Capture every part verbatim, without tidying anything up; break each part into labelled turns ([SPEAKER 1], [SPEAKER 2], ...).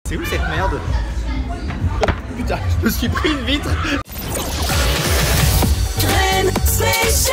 [SPEAKER 1] C'est où cette merde? Putain, je me suis pris une vitre.
[SPEAKER 2] Train Station,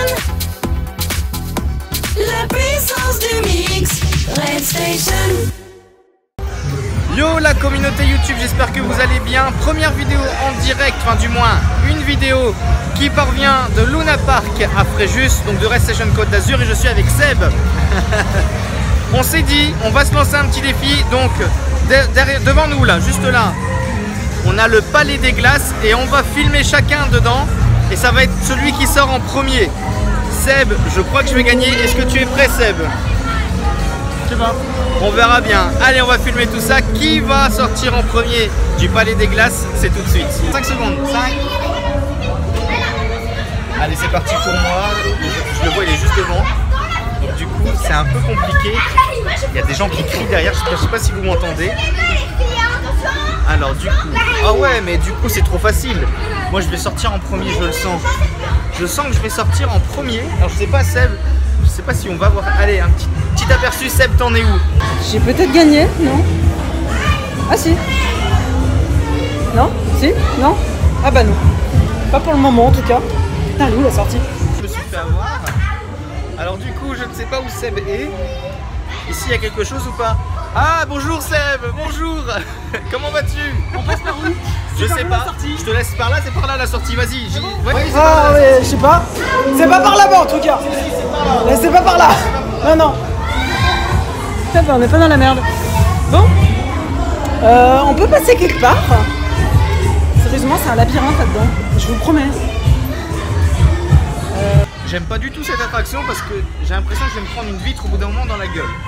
[SPEAKER 2] la puissance du mix. Train Station.
[SPEAKER 1] Yo la communauté YouTube, j'espère que vous allez bien. Première vidéo en direct, enfin du moins une vidéo qui parvient de Luna Park à Fréjus, donc de Race Station Côte d'Azur, et je suis avec Seb. On s'est dit, on va se lancer un petit défi, donc derrière, devant nous là, juste là, on a le palais des glaces et on va filmer chacun dedans et ça va être celui qui sort en premier. Seb, je crois que je vais gagner. Est-ce que tu es prêt, Seb? Je sais pas. On verra bien. Allez, on va filmer tout ça. Qui va sortir en premier du palais des glaces? C'est tout de suite. cinq secondes. cinq. Allez, c'est parti pour moi. Je le vois, il est juste devant. Donc du coup, c'est un peu compliqué. Il y a des gens qui crient derrière. Je ne sais pas si vous m'entendez. Alors du coup, ah ouais, mais du coup c'est trop facile. Moi je vais sortir en premier, je le sens. Je sens que je vais sortir en premier. Alors je sais pas, Seb, je sais pas si on va voir. Allez, un petit, petit aperçu. Seb, t'en es où?
[SPEAKER 3] J'ai peut-être gagné, non? Ah si. Non? Si? Non? Ah bah non. Pas pour le moment en tout cas. Putain, elle est où la sortie?
[SPEAKER 1] Je me suis fait avoir. Alors du coup, je ne sais pas où Seb est. Ici, il y a quelque chose ou pas? Ah, bonjour Seb, bonjour. Comment vas-tu? On passe par où? Je sais pas, je te laisse par là, c'est par là la sortie, vas-y. Ouais, ouais,
[SPEAKER 3] ah ouais, je sais pas. C'est pas par là-bas en tout cas. C'est pas par là. Non, non. Ça va, on est pas dans la merde. Bon. Euh, on peut passer quelque part. Sérieusement, c'est un labyrinthe là-dedans. Je vous promets.
[SPEAKER 1] Euh... J'aime pas du tout cette attraction parce que j'ai l'impression que je vais me prendre une vitre au bout d'un moment dans la gueule.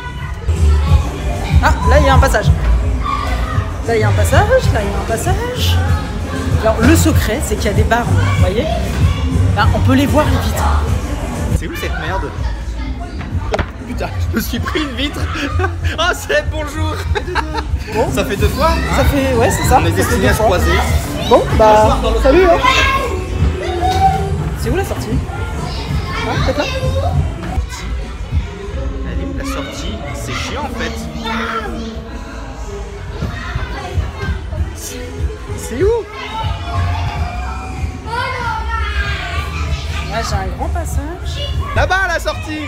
[SPEAKER 3] Ah, là il y a un passage. Là il y a un passage, là il y a un passage. Alors le secret c'est qu'il y a des barres, vous voyez. Là on peut les voir les vitres.
[SPEAKER 1] C'est où cette merde? Putain, je me suis pris une vitre. Oh Seb, bonjour. Bon, ça fait deux fois hein?
[SPEAKER 3] Ça fait, ouais c'est ça.
[SPEAKER 1] On est destinés à se croiser.
[SPEAKER 3] Bon, bah, salut hein. C'est où la sortie? Hein, peut-être là?
[SPEAKER 1] Elle est où la sortie? C'est chiant en fait. C'est où?
[SPEAKER 3] Là j'ai un grand passage.
[SPEAKER 1] Là-bas la sortie.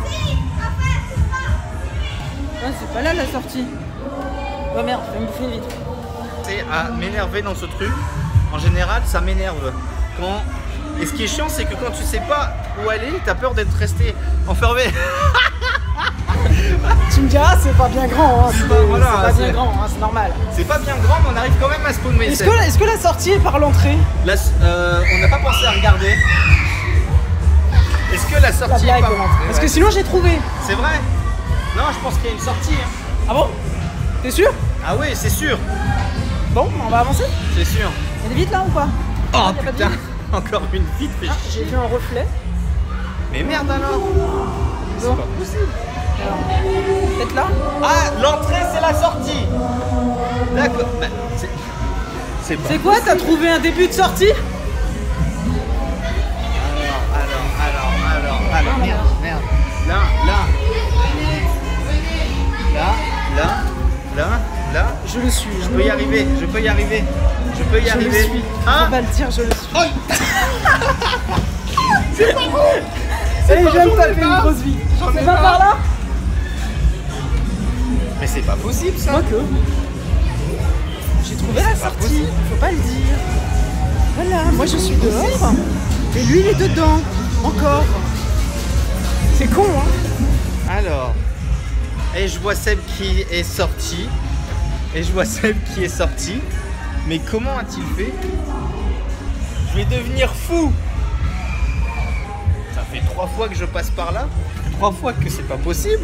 [SPEAKER 3] Ah, c'est pas là la sortie. Oh merde, je vais me bouffer une vitre.
[SPEAKER 1] C'est à m'énerver dans ce truc. En général, ça m'énerve. Quand... Et ce qui est chiant, c'est que quand tu sais pas où aller, t'as peur d'être resté enfermé.
[SPEAKER 3] Tu me diras, c'est pas bien grand, hein. C'est pas,
[SPEAKER 1] voilà,
[SPEAKER 3] pas bien grand, hein, c'est normal.
[SPEAKER 1] C'est pas bien grand, mais on arrive quand même à spawner.
[SPEAKER 3] Est-ce que, est que la sortie est par l'entrée?
[SPEAKER 1] euh, On n'a pas pensé à regarder. Est-ce que la sortie
[SPEAKER 3] la
[SPEAKER 1] est par l'entrée?
[SPEAKER 3] Parce que sinon j'ai trouvé.
[SPEAKER 1] C'est vrai? Non, je pense qu'il y a une sortie. Hein.
[SPEAKER 3] Ah bon? T'es sûr?
[SPEAKER 1] Ah oui, c'est sûr.
[SPEAKER 3] Bon, on va avancer?
[SPEAKER 1] C'est sûr.
[SPEAKER 3] Il y a des vitres là ou pas?
[SPEAKER 1] Oh
[SPEAKER 3] ah,
[SPEAKER 1] putain, encore une vitre.
[SPEAKER 3] Ah, j'ai vu un reflet.
[SPEAKER 1] Mais merde alors. C'est
[SPEAKER 3] bon.
[SPEAKER 1] pas possible.
[SPEAKER 3] Peut-être là?
[SPEAKER 1] Ah, l'entrée c'est la sortie. D'accord. Bah, c'est
[SPEAKER 3] C'est quoi? T'as trouvé un début de sortie?
[SPEAKER 1] Alors, alors, alors, alors, alors, merde, merde. Là, là. Là, là, là, là.
[SPEAKER 3] Je le suis.
[SPEAKER 1] Je peux y arriver, je peux y arriver. Je peux y
[SPEAKER 3] je
[SPEAKER 1] arriver.
[SPEAKER 3] Le suis.
[SPEAKER 1] Ah.
[SPEAKER 3] On va le dire, je le suis.
[SPEAKER 1] Oh. C'est pas bon.
[SPEAKER 3] Et je viens de taper une grosse vie. C'est pas par là?
[SPEAKER 1] Mais c'est pas possible ça.
[SPEAKER 3] Moi que. J'ai trouvé la sortie, faut pas le dire. Voilà, moi je suis dehors. Et lui il est dedans. Encore. C'est con hein.
[SPEAKER 1] Alors. Et je vois Seb qui est sorti. Et je vois Seb qui est sorti. Mais comment a-t-il fait? Je vais devenir fou. Ça fait trois fois que je passe par là. Trois fois que c'est pas possible.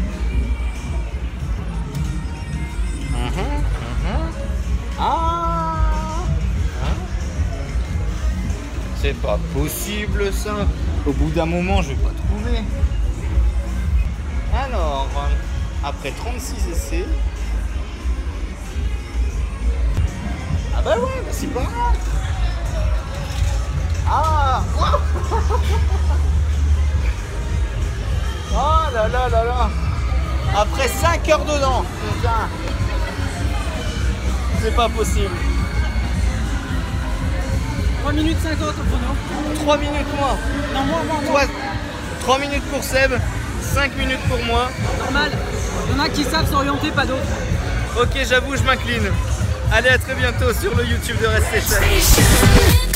[SPEAKER 1] Mmh, mmh. Ah. Hein? C'est pas possible ça. Au bout d'un moment, je vais pas trouver. Alors, après trente-six essais. Ah bah ouais, bah c'est pas grave. Ah. Oh là là là là. Après cinq heures dedans. Putain. C'est pas possible.
[SPEAKER 3] trois minutes cinquante au chrono.
[SPEAKER 1] trois minutes moi.
[SPEAKER 3] Non, moi, moi, moi.
[SPEAKER 1] Toi, trois minutes pour Seb, cinq minutes pour moi.
[SPEAKER 3] Normal. Il y en a qui savent s'orienter, pas d'autres.
[SPEAKER 1] Ok, j'avoue, je m'incline. Allez, à très bientôt sur le YouTube de Red Station.
[SPEAKER 2] Station.